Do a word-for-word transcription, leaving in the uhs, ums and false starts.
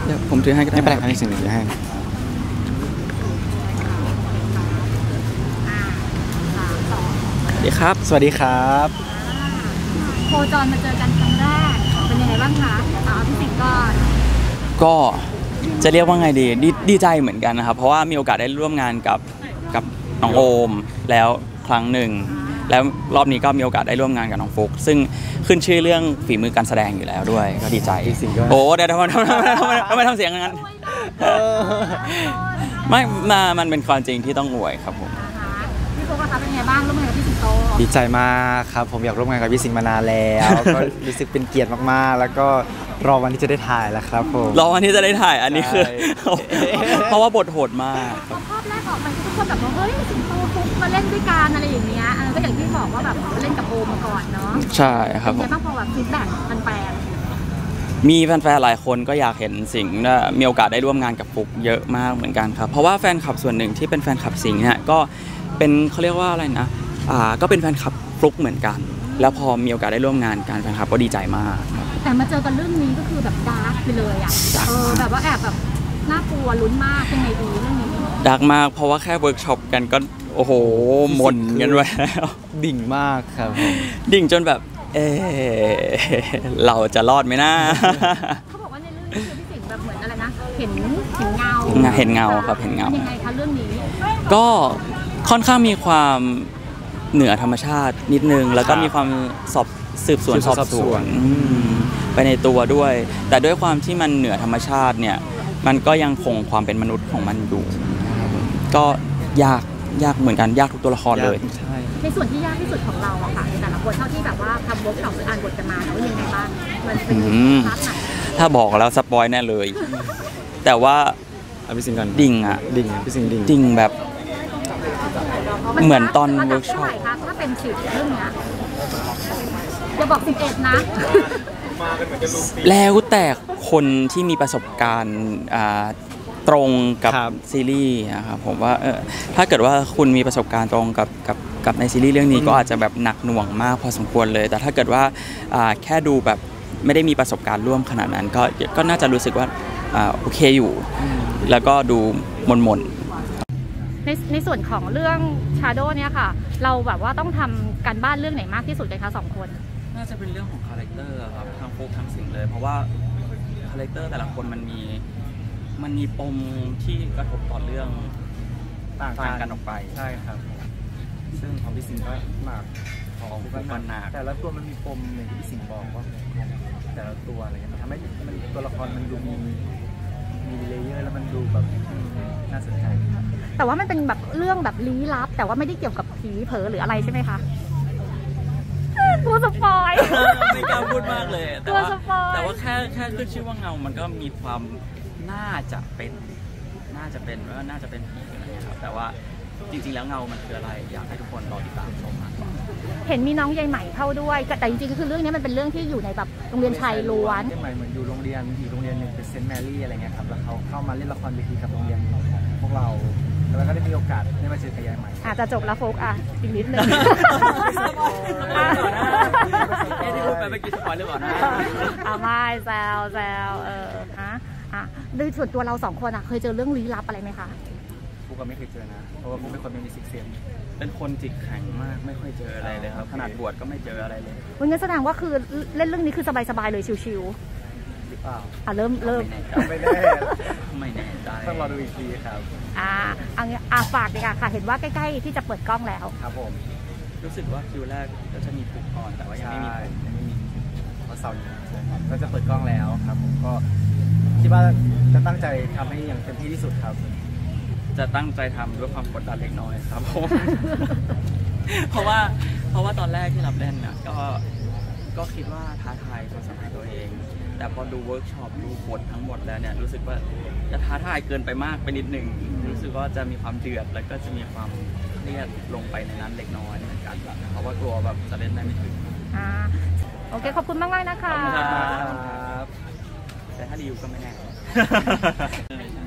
เดี๋ยวผมถือให้ก็ได้ไม่เป็นไรครับพี่สิงห์ถือให้สวัสดีครับสวัสดีครับโคจรมาเจอกันครั้งแรกเป็นยังไงบ้างคะเอาพี่สิงห์ก่อนก็จะเรียกว่าไงดีดีดีใจเหมือนกันนะครับเพราะว่ามีโอกาสได้ร่วมงานกับกับน้องโอมแล้วครั้งหนึ่งแล้วรอบนี้ก็มีโอกาสได้ร่วมงานกับน้องฟุกซึ่งขึ้นชื่อเรื่องฝีมือการแสดงอยู่แล้วด้วยก็ดีใจโอ้เดี๋ยวทำไมทำไมทำไมทำไมทำเสียงงั้นไม่มามันเป็นความจริงที่ต้องอวยครับผมพี่ฟุกคะเป็นไงบ้างร่วมงานกับพี่สิงโตดีใจมากครับผมอยากร่วมงานกับพี่สิงห์มานานแล้วก็รู้สึกเป็นเกียรติมากๆแล้วก็รอวันที่จะได้ถ่ายแล้วครับผมรอวันที่จะได้ถ่ายอันนี้คือเพราะว่าบทโหดมากภาพแรกออกไปทุกคนแบบว่าเฮ้ยสิงโตฟุกมาเล่นด้วยกันอะไรอย่างเงี้ยก็อย่างที่บอกว่าแบบเล่นกับโอมมาก่อนเนาะใช่ครับผมเป็นไงบ้างพอแบบฟีดแบ็กแฟนมีแฟนๆหลายคนก็อยากเห็นสิงห์มีโอกาสได้ร่วมงานกับฟุกเยอะมากเหมือนกันครับเพราะว่าแฟนคลับส่วนหนึ่งที่เป็นแฟนคลับสิงห์เนี่ยก็เป็นเขาเรียกว่าอะไรนะอ่าก็เป็นแฟนคลับฟลุกเหมือนกันแล้วพอมีโอกาสได้ร่วมงานกันแฟนคลับก็ดีใจมากแต่มาเจอกันเรื่องนี้ก็คือแบบดาร์กไปเลยอ่ะเออแบบว่าแอบแบบน่ากลัวลุ้นมากยังไงดีเรื่องนี้ดาร์กมากเพราะว่าแค่เวิร์กช็อปกันก็โอ้โหหม่นกันไว้แล้วดิ่งมากครับดิ่งจนแบบเออเราจะรอดไหมนะเขาบอกว่าในเรื่องนี้คือพี่สิงห์แบบเหมือนอะไรนะเห็นเห็นเงาเห็นเงาครับเห็นเงายังไงคะเรื่องนี้ก็ค่อนข้างมีความเหนือธรรมชาตินิดนึงแล้วก็มีความสอบสืบสวนสอบสวนไปในตัวด้วยแต่ด้วยความที่มันเหนือธรรมชาติเนี่ยมันก็ยังคงความเป็นมนุษย์ของมันอยู่ก็ยากยากเหมือนกันยากทุกตัวละครเลยในส่วนที่ยากที่สุดของเราอะค่ะในแต่ละคนเท่าที่แบบว่าทำเวิร์กช็อปหรืออ่านบทกันมาแล้วยังไงบ้างมันเป็นพาร์ทไหนถ้าบอกแล้วสปอยแน่เลยแต่ว่าพี่สิงห์กันดิ่งอะดิ่งพี่สิงห์ดิ่งดิ่งแบบเหมือนตอนเวิร์กช็อปถ้าเป็นสิบเรื่องเนี้ยจะบอกสิบเอ็ดนะแล้วแต่คนที่มีประสบการณ์ตรงกับซีรีส์นะครับผมว่าถ้าเกิดว่าคุณมีประสบการณ์ตรงกับกับกับในซีรีส์เรื่องนี้ก็อาจจะแบบหนักหน่วงมากพอสมควรเลยแต่ถ้าเกิดว่าแค่ดูแบบไม่ได้มีประสบการณ์ร่วมขนาดนั้นก็ก็น่าจะรู้สึกว่าโอเคอยู่แล้วก็ดูมนๆในในส่วนของเรื่อง Shadow เนี่ยค่ะเราแบบว่าต้องทำการบ้านเรื่องไหนมากที่สุดเลยคะสองคนน่าจะเป็นเรื่องของคาแรคเตอร์ครับทั้งโฟกทั้งสิงเลยเพราะว่าคาแรคเตอร์แต่ละคนมันมีมันมีปมที่กระทบต่อเรื่องต่างกันออกไปใช่ครับซึ่งของพี่สิงห์ก็หนักของพี่ก็หนักแต่ละตัวมันมีปมอย่างที่พี่สิงห์บอกว่าแต่ละตัวอะไรเงี้ยมันทำให้มันตัวละครมันดูมีมีเลเยอร์แล้วมันดูแบบน่าสนใจแต่ว่ามันเป็นแบบเรื่องแบบลี้ลับแต่ว่าไม่ได้เกี่ยวกับผีเผลอหรืออะไรใช่ไหมคะตัวสปอยไม่กล้าพูดมากเลยแต่ว่าแต่ว่าแค่แค่ขึ้นชื่อว่าเงามันก็มีความน่าจะเป็นน่าจะเป็นว่าน่าจะเป็นผีอะไรอย่างเงี้ยครับแต่ว่าจริงๆแล้วเงามันคืออะไรอยากให้ทุกคนรอติดตามชมมากกว่าเห็นมีน้องยายใหม่เข้าด้วยแต่จริงๆก็คือเรื่องนี้มันเป็นเรื่องที่อยู่ในแบบโรงเรียนชายล้วนยายใหม่เหมือนอยู่โรงเรียนอีกโรงเรียนหนึ่งเป็นเซนต์แมรี่อะไรเงี้ยครับแล้วเขาเข้ามาเล่นละครเวทีกับโรงเรียนของพวกเราแล้วก็ได้มีโอกาสได้มาเจอกับยายใหม่อาจจะจบแล้วโฟกอ่ะอีกนิดนึงที่พูดไปเมื่อกี้สปอยหรือเปล่านะอ่ะไม่แซวแซวเออฮะอ่ะโดยส่วนตัวเราสองคนอ่ะเคยเจอเรื่องลี้ลับอะไรไหมคะพวกก็ไม่เคยเจอนะเพราะว่าพวกเป็นคนไม่มีซิกเซนเป็นคนจิตแข็งมากไม่ค่อยเจออะไรเลยครับขนาดบวชก็ไม่เจออะไรเลยวันนี้แสดงว่าคือเล่นเรื่องนี้คือสบายๆเลยชิวๆหรือเปล่าอ่ะเริ่มเริ่มไม่แน่ไม่แน่ใจต้องรอดูอีกทีครับอ่าอันนี้อ่ะฝากดีค่ะค่ะเห็นว่าใกล้ๆที่จะเปิดกล้องแล้วครับผมรู้สึกว่าคิวแรกก็จะมีผูกก่อนแต่ว่ายังไม่มียังไม่มีเพราะเสาร์นี้ก็จะเปิดกล้องแล้วครับผมก็คิดว่าจะตั้งใจทำให้อย่างเต็มที่ที่สุดครับจะตั้งใจทำด้วยความกดดันเล็กน้อยครับผมเพราะว่าเพราะว่าตอนแรกที่รับเล่นน่ะก็ก็คิดว่าท้าทายตัวสมัยตัวเองแต่พอดูเวิร์กช็อปดูบททั้งหมดแล้วเนี่ยรู้สึกว่าจะท้าทายเกินไปมากไปนิดหนึ่งรู้สึกว่าจะมีความเดือดแล้วก็จะมีความเครียดลงไปในนั้นเล็กน้อยเหมือนกันเพราะว่ากลัวแบบจะเล่นได้ไม่ถึงอ่าโอเคขอบคุณมากมากนะคะแต่ถ้าดีอยู่ก็ไม่แน่